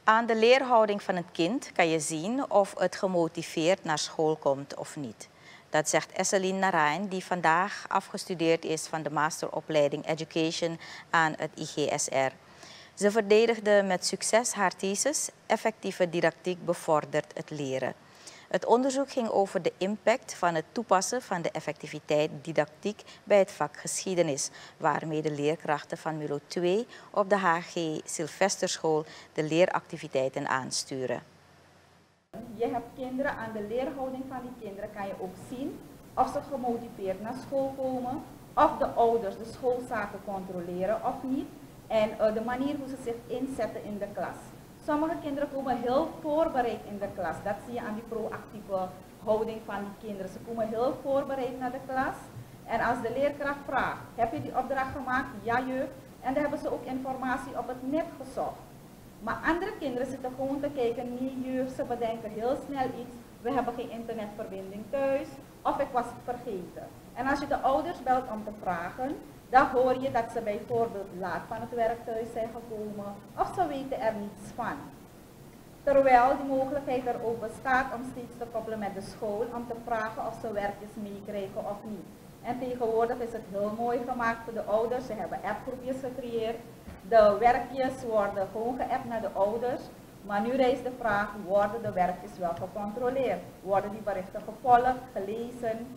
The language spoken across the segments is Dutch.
Aan de leerhouding van het kind kan je zien of het gemotiveerd naar school komt of niet. Dat zegt Esseline Narain, die vandaag afgestudeerd is van de masteropleiding Education aan het IGSR. Ze verdedigde met succes haar thesis Effectieve didactiek bevordert het leren. Het onderzoek ging over de impact van het toepassen van de effectiviteit didactiek bij het vak geschiedenis, waarmee de leerkrachten van Milo 2 op de HG Sylvesterschool de leeractiviteiten aansturen. Je hebt kinderen, aan de leerhouding van die kinderen kan je ook zien of ze gemotiveerd naar school komen, of de ouders de schoolzaken controleren of niet en de manier hoe ze zich inzetten in de klas. Sommige kinderen komen heel voorbereid in de klas. Dat zie je aan die proactieve houding van die kinderen. Ze komen heel voorbereid naar de klas. En als de leerkracht vraagt, heb je die opdracht gemaakt? Ja, juf. En dan hebben ze ook informatie op het net gezocht. Maar andere kinderen zitten gewoon te kijken, nee juf, ze bedenken heel snel iets. We hebben geen internetverbinding thuis. Of ik was het vergeten. En als je de ouders belt om te vragen, dan hoor je dat ze bijvoorbeeld laat van het werk thuis zijn gekomen of ze weten er niets van. Terwijl die mogelijkheid er ook bestaat om steeds te koppelen met de school om te vragen of ze werkjes meekrijgen of niet. En tegenwoordig is het heel mooi gemaakt voor de ouders. Ze hebben appgroepjes gecreëerd. De werkjes worden gewoon geappt naar de ouders. Maar nu rijst de vraag, worden de werkjes wel gecontroleerd? Worden die berichten gevolgd, gelezen?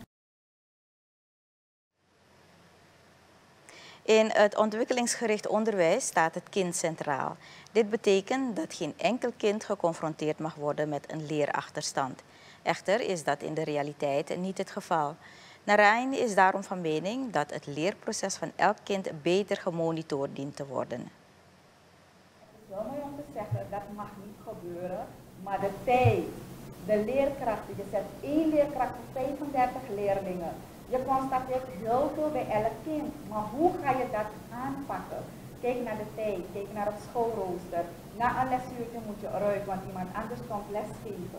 In het ontwikkelingsgericht onderwijs staat het kind centraal. Dit betekent dat geen enkel kind geconfronteerd mag worden met een leerachterstand. Echter is dat in de realiteit niet het geval. Narain is daarom van mening dat het leerproces van elk kind beter gemonitord dient te worden. Het is wel mooi om te zeggen, dat mag niet gebeuren, maar de tijd, de leerkrachten, je zet 1 leerkracht voor 35 leerlingen. Je constateert heel veel bij elk kind, maar hoe ga je dat aanpakken? Kijk naar de tijd, kijk naar het schoolrooster. Na een lesuurtje moet je eruit, want iemand anders komt lesgeven.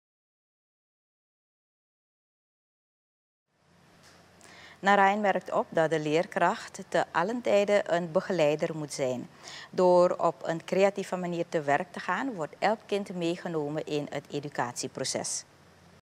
Narain merkt op dat de leerkracht te allen tijde een begeleider moet zijn. Door op een creatieve manier te werk te gaan, wordt elk kind meegenomen in het educatieproces.